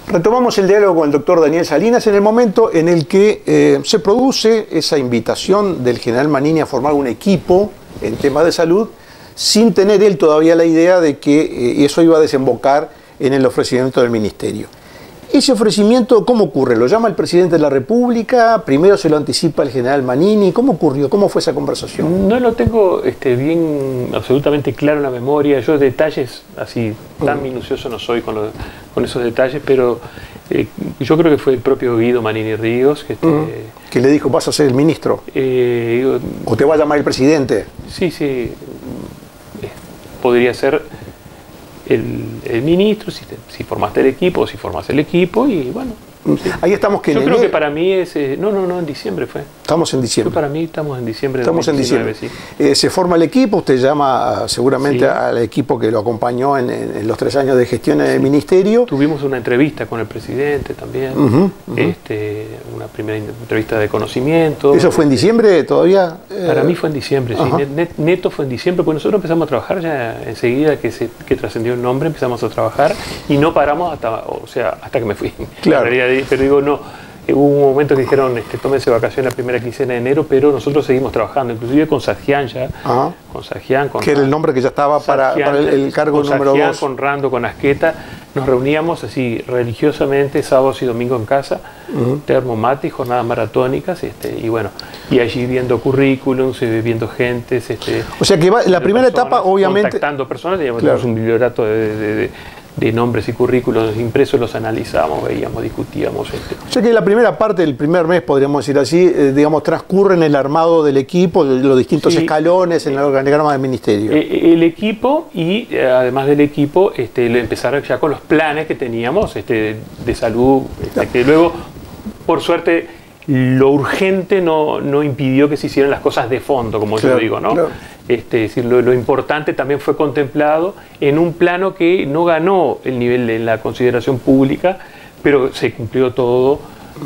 Retomamos el diálogo con el doctor Daniel Salinas en el momento en el que se produce esa invitación del general Manini a formar un equipo en temas de salud, sin tener él todavía la idea de que eso iba a desembocar en el ofrecimiento del ministerio. Ese ofrecimiento, ¿cómo ocurre? ¿Lo llama el presidente de la República? ¿Primero se lo anticipa el general Manini? ¿Cómo ocurrió? ¿Cómo fue esa conversación? No lo tengo bien, absolutamente claro en la memoria. Yo detalles así tan minucioso no soy con esos detalles, pero yo creo que fue el propio Guido Manini Ríos que le dijo, ¿vas a ser el ministro? ¿O te va a llamar el presidente? Sí, podría ser el ministro, si formaste el equipo, o si formas el equipo, y bueno. Sí. Ahí estamos que yo creo que para mí es... No, en diciembre fue. Estamos en diciembre. Para mí estamos en diciembre. Estamos en diciembre. Sí. Se forma el equipo, usted llama seguramente al equipo que lo acompañó en los 3 años de gestión en el ministerio. Tuvimos una entrevista con el presidente también, una primera entrevista de conocimiento. ¿Eso fue en diciembre todavía? Para mí fue en diciembre, sí. Neto fue en diciembre, porque nosotros empezamos a trabajar ya enseguida que trascendió el nombre, empezamos a trabajar y no paramos hasta que me fui. Claro. Pero digo, no, hubo un momento que dijeron, tómense vacaciones la primera quincena de enero, pero nosotros seguimos trabajando, inclusive con Sargián ya, con Sargián, que era el nombre que ya estaba para el cargo número 2. Con Rando, con Asqueta, nos reuníamos así religiosamente, sábados y domingos en casa, termo mate y jornadas maratónicas, y bueno, y allí viendo currículums, viendo gentes. O sea que la primera etapa, obviamente... Contactando personas, teníamos un bibliorato de nombres y currículos impresos, los analizábamos, veíamos, discutíamos. O sea que la primera parte del primer mes, podríamos decir así, transcurre en el armado del equipo, los distintos escalones en el organigrama del ministerio. El equipo y además del equipo, empezar ya con los planes que teníamos de salud, que luego, por suerte, lo urgente no impidió que se hicieran las cosas de fondo, como yo digo, ¿no? Claro. Es decir, lo importante también fue contemplado en un plano que no ganó el nivel de la consideración pública, pero se cumplió todo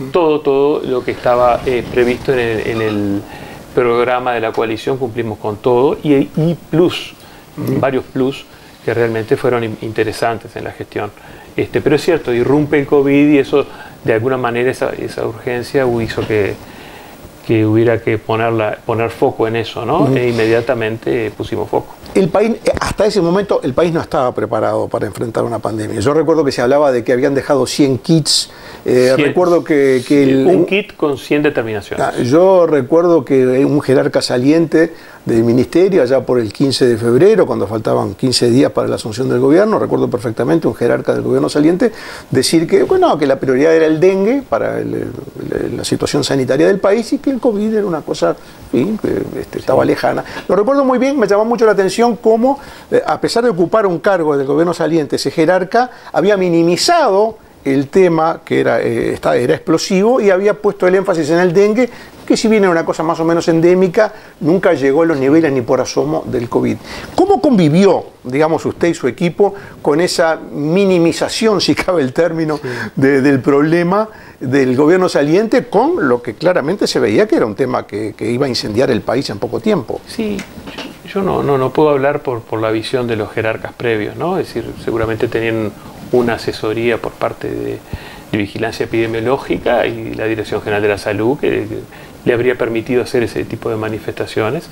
lo que estaba previsto en el programa de la coalición, cumplimos con todo, y plus, varios plus que realmente fueron interesantes en la gestión. Pero es cierto, irrumpe el COVID y eso, de alguna manera, esa urgencia hizo que hubiera que poner foco en eso, ¿no? E inmediatamente pusimos foco. El país, hasta ese momento, el país no estaba preparado para enfrentar una pandemia. Yo recuerdo que se hablaba de que habían dejado 100 kits. Recuerdo que un kit con 100 determinaciones. Yo recuerdo que un jerarca saliente del ministerio, allá por el 15 de febrero, cuando faltaban 15 días para la asunción del gobierno, recuerdo perfectamente un jerarca del gobierno saliente decir que la prioridad era el dengue para la situación sanitaria del país y que el COVID era una cosa que estaba lejana. Lo recuerdo muy bien, me llamó mucho la atención cómo, a pesar de ocupar un cargo del gobierno saliente, ese jerarca había minimizado el tema que era explosivo y había puesto el énfasis en el dengue, que si bien era una cosa más o menos endémica, nunca llegó a los niveles ni por asomo del COVID. ¿Cómo convivió, digamos, usted y su equipo con esa minimización, si cabe el término, del problema del gobierno saliente con lo que claramente se veía que era un tema que iba a incendiar el país en poco tiempo? Sí, yo no puedo hablar por la visión de los jerarcas previos, ¿no? Es decir, seguramente tenían una asesoría por parte de vigilancia epidemiológica y la Dirección General de la Salud que le habría permitido hacer ese tipo de manifestaciones.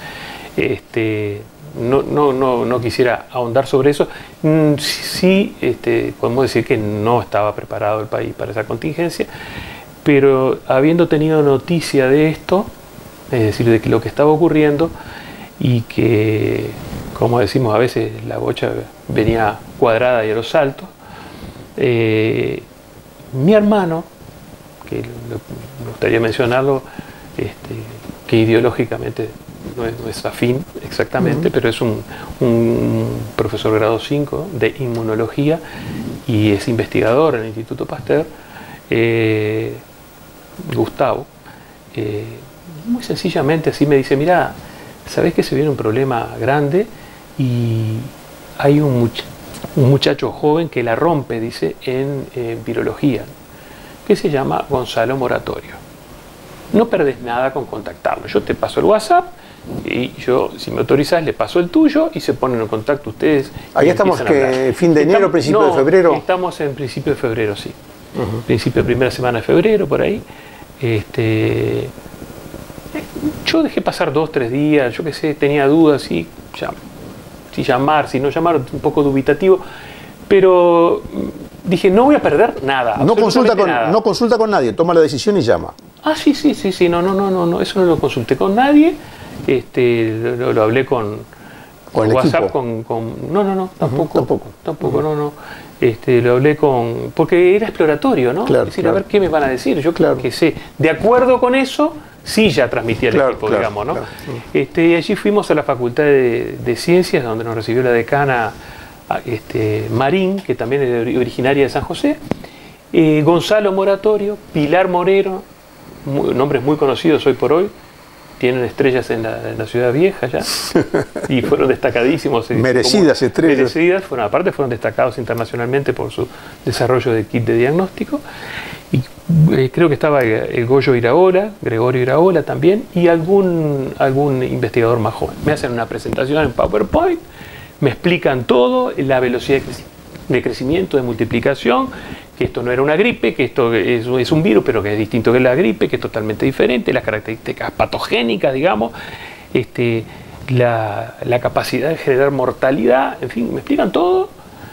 No quisiera ahondar sobre eso. Sí, podemos decir que no estaba preparado el país para esa contingencia, pero habiendo tenido noticia de esto, es decir, de que lo que estaba ocurriendo y que, como decimos a veces, la bocha venía cuadrada y a los saltos, mi hermano, que me gustaría mencionarlo, que ideológicamente no es afín exactamente, pero es un profesor grado 5 de inmunología y es investigador en el Instituto Pasteur, Gustavo, muy sencillamente así me dice, mira, ¿sabés que se viene un problema grande y hay un muchacho joven que la rompe, dice, en virología, que se llama Gonzalo Moratorio? No perdés nada con contactarlo. Yo te paso el WhatsApp y yo, si me autorizás, le paso el tuyo y se ponen en contacto ustedes. Ahí estamos, que fin de enero, principio de febrero. Estamos en principio de febrero, sí. principio de primera semana de febrero, por ahí. Yo dejé pasar 2 o 3 días, yo qué sé, tenía dudas si llamar, si no llamar, un poco dubitativo, pero dije, no voy a perder nada. No consulta con nadie, toma la decisión y llama. Ah, sí, no, eso no lo consulté con nadie, lo hablé con WhatsApp, no, tampoco, no. Lo hablé porque era exploratorio, ¿no? Claro, es decir, a ver qué me van a decir, yo que sé. De acuerdo con eso, sí ya transmitía el equipo, digamos, ¿no? Y allí fuimos a la Facultad de Ciencias, donde nos recibió la decana Marín, que también es originaria de San José, Gonzalo Moratorio, Pilar Morero, nombres muy conocidos hoy por hoy, tienen estrellas en la Ciudad Vieja ya, y fueron destacadísimos. Merecidas estrellas. Merecidas, aparte fueron destacados internacionalmente por su desarrollo de kit de diagnóstico. Y creo que estaba el Goyo Iraola, Gregorio Iraola también, y algún investigador más joven. Me hacen una presentación en PowerPoint, me explican todo, la velocidad de crecimiento, de multiplicación, que esto no era una gripe, que esto es un virus, pero que es distinto que la gripe, que es totalmente diferente, las características patogénicas, digamos, la capacidad de generar mortalidad, en fin, me explican todo.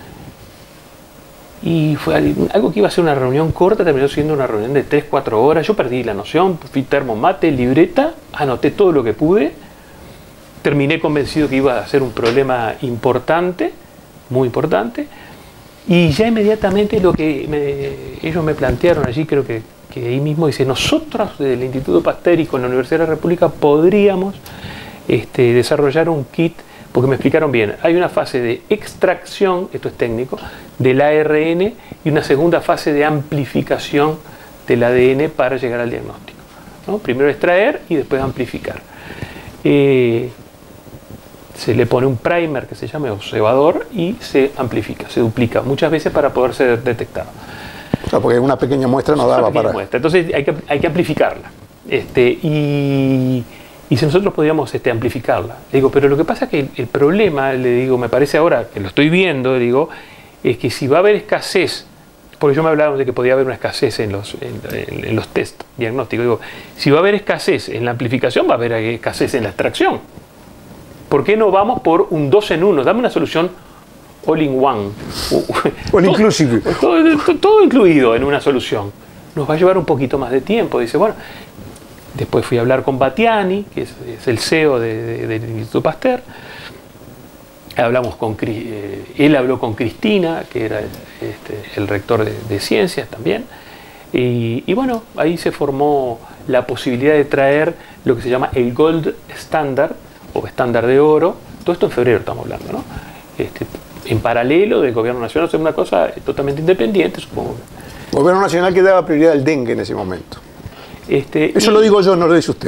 Y fue algo que iba a ser una reunión corta, terminó siendo una reunión de 3-4 horas. Yo perdí la noción, fui termomate, libreta, anoté todo lo que pude, terminé convencido que iba a ser un problema importante, muy importante. Y ya inmediatamente lo que ellos me plantearon allí, creo que ahí mismo dice, nosotros desde el Instituto Pasteur y con la Universidad de la República podríamos desarrollar un kit, porque me explicaron bien, hay una fase de extracción, esto es técnico, del ARN y una segunda fase de amplificación del ADN para llegar al diagnóstico, ¿no? Primero extraer y después amplificar. Se le pone un primer que se llama observador y se amplifica, se duplica muchas veces para poder ser detectado. O sea, porque una pequeña muestra no daba para... Entonces hay que amplificarla. Y si nosotros podíamos amplificarla. Le digo, pero lo que pasa es que el problema, le digo, me parece ahora que lo estoy viendo, digo, es que si va a haber escasez, porque yo me hablaba de que podía haber una escasez en los test diagnósticos, digo, si va a haber escasez en la amplificación, va a haber escasez en la extracción. ¿Por qué no vamos por un 2 en 1? Dame una solución all in one. All inclusive. Todo incluido en una solución. Nos va a llevar un poquito más de tiempo. Dice, bueno, después fui a hablar con Battiani, que es el CEO del Instituto Pasteur. Él habló con Cristina, que era el rector de ciencias también. Y bueno, ahí se formó la posibilidad de traer lo que se llama el Gold Standard, o estándar de oro. Todo esto en febrero estamos hablando, ¿no? En paralelo del gobierno nacional, es una cosa totalmente independiente, supongo. El gobierno nacional que daba prioridad al dengue en ese momento. Eso lo digo yo, no lo dice usted.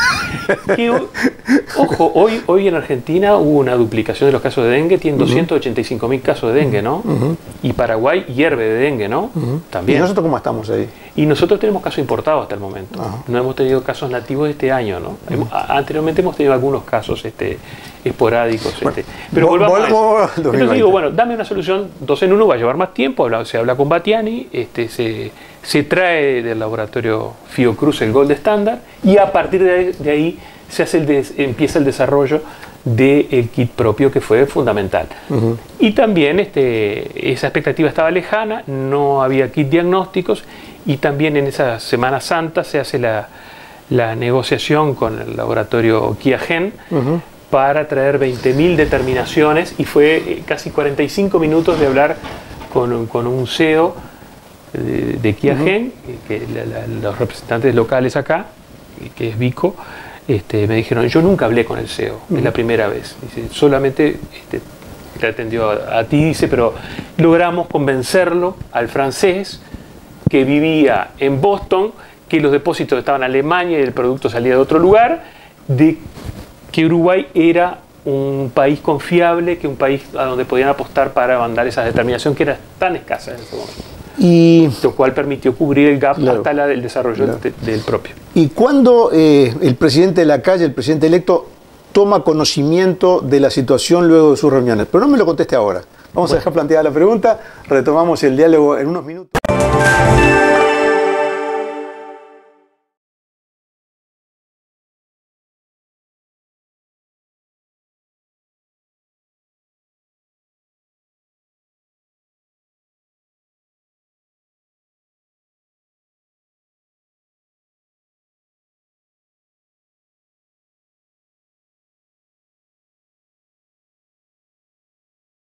Ojo, hoy en Argentina hubo una duplicación de los casos de dengue, tienen 285.000 casos de dengue, ¿no? Y Paraguay hierve de dengue, ¿no? También. ¿Y nosotros cómo estamos ahí? Y nosotros tenemos casos importados hasta el momento. No hemos tenido casos nativos este año, ¿no? Anteriormente hemos tenido algunos casos esporádicos. Bueno, pero volvamos a entonces digo, bueno, dame una solución, 2 en 1 va a llevar más tiempo, se habla con Battiani, se trae del laboratorio Fiocruz el Gold Standard y a partir de ahí empieza el desarrollo del kit propio, que fue fundamental. Y también esa expectativa estaba lejana, no había kit diagnósticos, y también en esa Semana Santa se hace la negociación con el laboratorio Qiagen para traer 20.000 determinaciones, y fue casi 45 minutos de hablar con un CEO de Qiagen, los representantes locales acá, que es Vico. Me dijeron, yo nunca hablé con el CEO, es la primera vez. Dice, solamente te atendió a ti, dice, pero logramos convencerlo al francés que vivía en Boston, que los depósitos estaban en Alemania y el producto salía de otro lugar, de que Uruguay era un país confiable, que un país a donde podían apostar para mandar esa determinación que era tan escasa en ese momento. Y lo cual permitió cubrir el gap hasta el desarrollo del propio. ¿Y cuándo el presidente de la calle, el presidente electo, toma conocimiento de la situación luego de sus reuniones? Pero no me lo conteste ahora. Vamos a dejar planteada la pregunta, retomamos el diálogo en unos minutos.